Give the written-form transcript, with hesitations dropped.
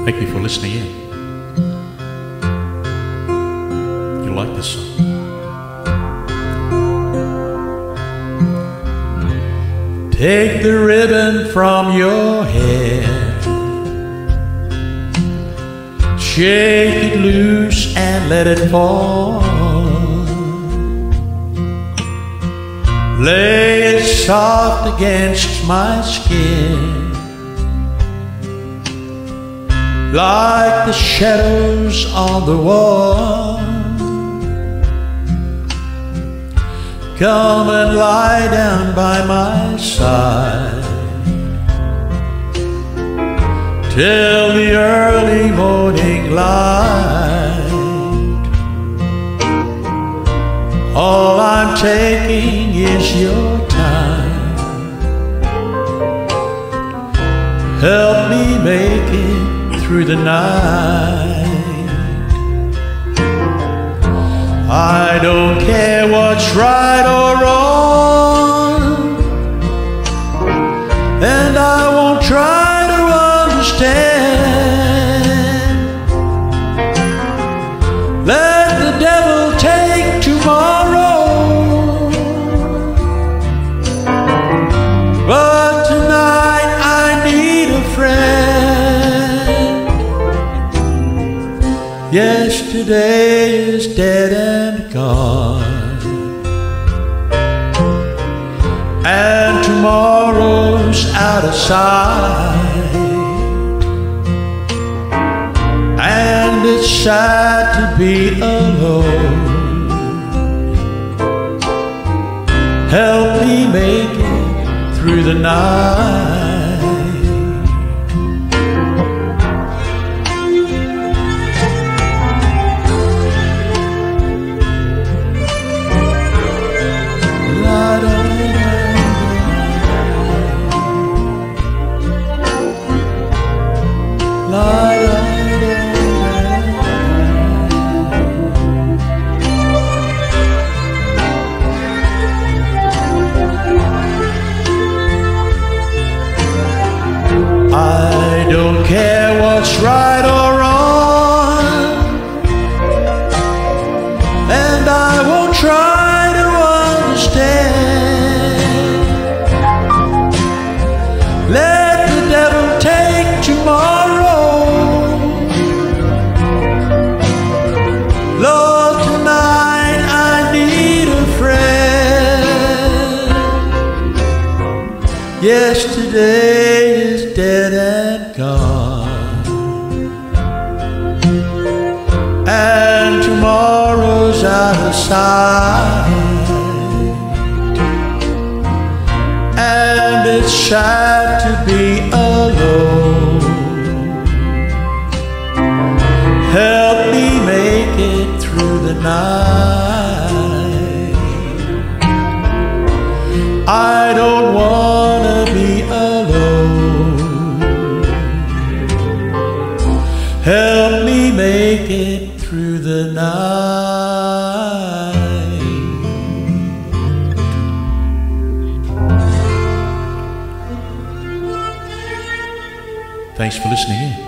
Thank you for listening in. You like this song? Take the ribbon from your hair, shake it loose and let it fall. Lay it soft against my skin, like the shadows on the wall. Come and lie down by my side till the early morning light. All I'm taking is your time. Help me make it through the night. I don't care what's right or wrong, and I won't try to understand. Let the devil take tomorrow, but tonight I need a friend. Yesterday is dead and gone, and tomorrow's out of sight. And it's sad to be alone. Help me make it through the night. I don't care what's right or wrong, and I won't try to understand. Let the devil take tomorrow, Lord, tonight I need a friend. Yesterday is dead and gone, and tomorrow's out of sight. And it's sad to be alone. Help me make it through the night. I don't wanna be alone. Help me make it through the night. Thanks for listening in.